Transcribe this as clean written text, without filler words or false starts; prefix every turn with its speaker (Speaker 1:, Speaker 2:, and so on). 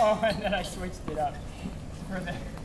Speaker 1: Oh, and then I switched it up for the